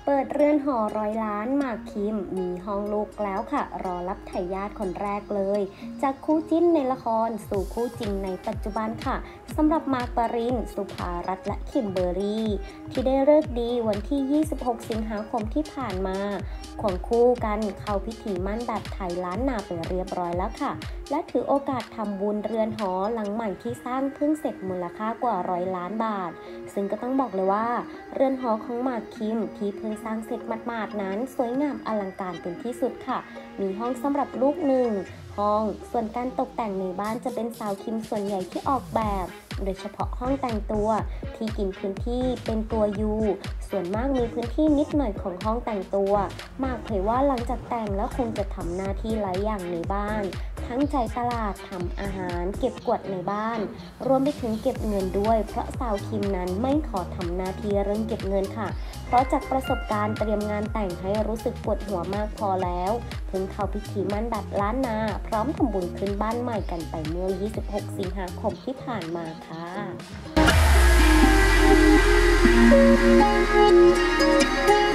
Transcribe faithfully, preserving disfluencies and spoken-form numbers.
เปิดเรือนหอร้อยล้านหมากคิมมีห้องลูกแล้วค่ะรอรับทายาทคนแรกเลยจากคู่จิ้นในละครสู่คู่จริงในปัจจุบันค่ะสำหรับมาร์ค ปริน สุภารัตน์และคิมเบอร์รี่ที่ได้ฤกษ์ดีวันที่ยี่สิบหกสิงหาคมที่ผ่านมาควงคู่กันเข้าพิธีมั่นแบบไทยล้านนาไปเรียบร้อยแล้วค่ะและถือโอกาสทำบุญเรือนหอหลังใหม่ที่สร้างเพิ่งเสร็จมูลค่ากว่าร้อยล้านบาทซึ่งก็ต้องบอกเลยว่าเรือนหอของมาร์คคิมที่เพิ่งสร้างเสร็จหมาดๆนั้นสวยงามอลังการเป็นที่สุดค่ะมีห้องสำหรับลูกหนึ่งห้องส่วนการตกแต่งในบ้านจะเป็นสาวคิมส่วนใหญ่ที่ออกแบบโดยเฉพาะห้องแต่งตัวที่กินพื้นที่เป็นตัวยูส่วนมากมีพื้นที่นิดหน่อยของห้องแต่งตัวมากเผยว่าหลังจากแต่งแล้วคงจะทำหน้าที่หลายอย่างในบ้านทั้งจ่ายตลาดทำอาหารเก็บกวาดในบ้านรวมไปถึงเก็บเงินด้วยเพราะสาวคิมนั้นไม่ขอทำหน้าที่เรื่องเก็บเงินค่ะเพราะจากประสบการณ์เตรียมงานแต่งให้รู้สึกปวดหัวมากพอแล้วเพิ่งเข้าพิธีมั่นแบบล้านนาพร้อมทำบุญขึ้นบ้านใหม่กันไปเมื่อยี่สิบหกสิงหาคมที่ผ่านมาค่ะ